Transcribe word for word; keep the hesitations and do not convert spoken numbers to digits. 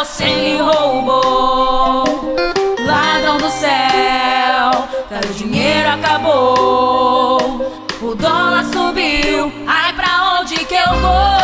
você me roubou. Ladrão do céu, cara, o dinheiro acabou. O dólar subiu, ai pra onde que eu vou?